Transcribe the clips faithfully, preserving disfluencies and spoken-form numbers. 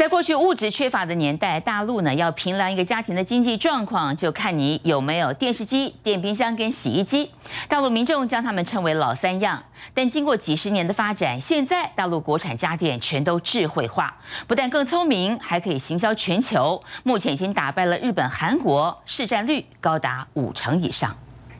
在过去物质缺乏的年代，大陆呢要评量一个家庭的经济状况，就看你有没有电视机、电冰箱跟洗衣机。大陆民众将它们称为老三样。但经过几十年的发展，现在大陆国产家电全都智慧化，不但更聪明，还可以行销全球。目前已经打败了日本、韩国，市占率高达五成以上。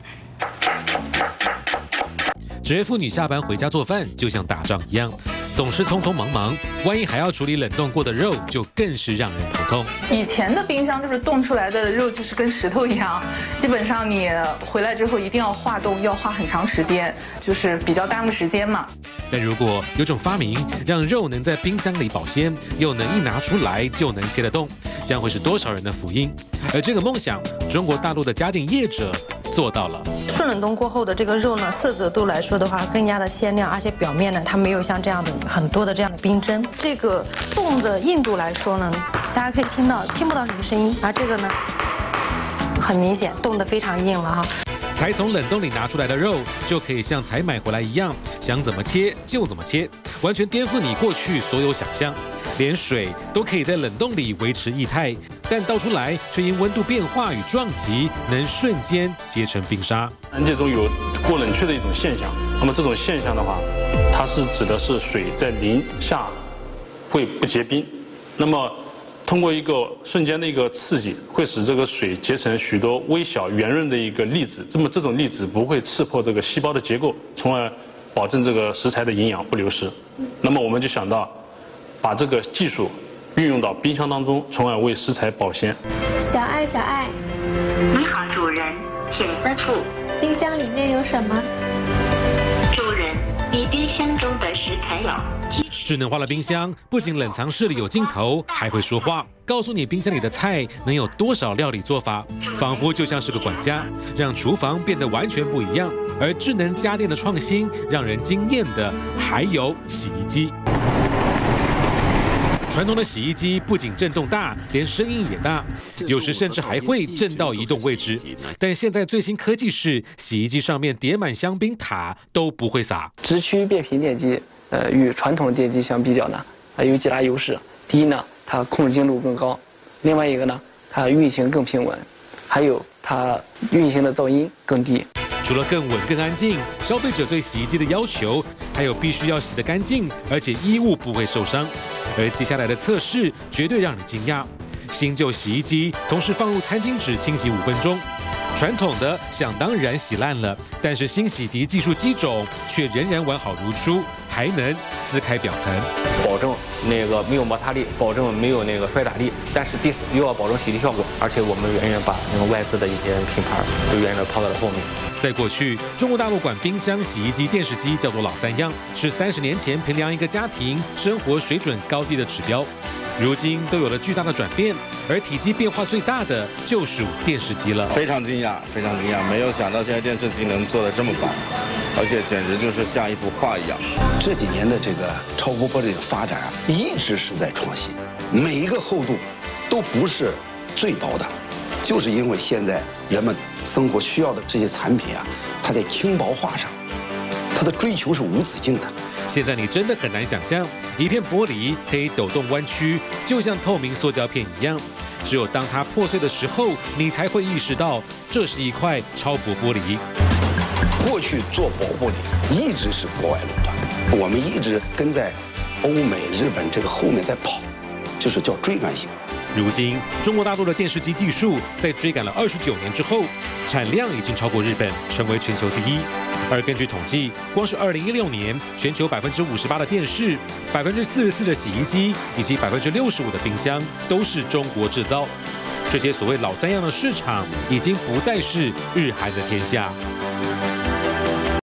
职业妇女下班回家做饭，就像打仗一样，总是匆匆忙忙。万一还要处理冷冻过的肉，就更是让人头痛。 以前的冰箱就是冻出来的肉就是跟石头一样，基本上你回来之后一定要化冻，要花很长时间，就是比较耽误时间嘛。 但如果有种发明，让肉能在冰箱里保鲜，又能一拿出来就能切得动，将会是多少人的福音？而这个梦想，中国大陆的家电业者 做到了。 顺冷冻过后的这个肉呢，色泽度来说的话，更加的鲜亮，而且表面呢，它没有像这样的很多的这样的冰针。这个冻的硬度来说呢，大家可以听到听不到什么声音，而这个呢，很明显冻得非常硬了哈。 才从冷冻里拿出来的肉，就可以像才买回来一样，想怎么切就怎么切，完全颠覆你过去所有想象。连水都可以在冷冻里维持液态，但倒出来却因温度变化与撞击，能瞬间结成冰沙。 这种有过冷却的一种现象，那么这种现象的话，它是指的是水在零下会不结冰，那么 通过一个瞬间的一个刺激，会使这个水结成许多微小圆润的一个粒子。这么这种粒子不会刺破这个细胞的结构，从而保证这个食材的营养不流失。那么我们就想到，把这个技术运用到冰箱当中，从而为食材保鲜。 小爱，小爱， 你好，主人，请吩咐。 冰箱里面有什么？ 主人，你冰箱中的食材有。 智能化的冰箱不仅冷藏室里有镜头，还会说话，告诉你冰箱里的菜能有多少料理做法，仿佛就像是个管家，让厨房变得完全不一样。而智能家电的创新，让人惊艳的还有洗衣机。传统的洗衣机不仅震动大，连声音也大，有时甚至还会震到移动位置。但现在最新科技是，洗衣机上面叠满香槟塔都不会洒。 直驱变频电机。 呃，与传统电机相比较呢，还有几大优势。第一呢，它控制精度更高；另外一个呢，它运行更平稳；还有它运行的噪音更低。 除了更稳、更安静，消费者对洗衣机的要求还有必须要洗得干净，而且衣物不会受伤。而接下来的测试绝对让你惊讶：新旧洗衣机同时放入餐巾纸清洗五分钟。 传统的想当然洗烂了，但是新洗涤技术机种却仍然完好如初，还能撕开表层， 保证那个没有摩擦力，保证没有那个摔打力，但是第又要保证洗涤效果，而且我们远远把那个外资的一些品牌就远远抛在了后面。 在过去，中国大陆管冰箱、洗衣机、电视机叫做老三样，是三十年前评量一个家庭生活水准高低的指标。 如今都有了巨大的转变，而体积变化最大的就属电视机了。 非常惊讶，非常惊讶，没有想到现在电视机能做得这么棒，而且简直就是像一幅画一样。 这几年的这个超薄玻璃的发展啊，一直是在创新，每一个厚度都不是最薄的，就是因为现在人们生活需要的这些产品啊，它在轻薄化上，它的追求是无止境的。 现在你真的很难想象，一片玻璃可以抖动弯曲，就像透明塑胶片一样。只有当它破碎的时候，你才会意识到这是一块超薄玻璃。 过去做薄玻璃一直是国外垄断，我们一直跟在欧美、日本这个后面在跑，就是叫追赶型。 如今，中国大陆的电视机技术在追赶了二十九年之后，产量已经超过日本，成为全球第一。而根据统计，光是二零一六年，全球百分之五十八的电视、百分之四十四的洗衣机以及百分之六十五的冰箱都是中国制造。这些所谓老三样的市场，已经不再是日韩的天下。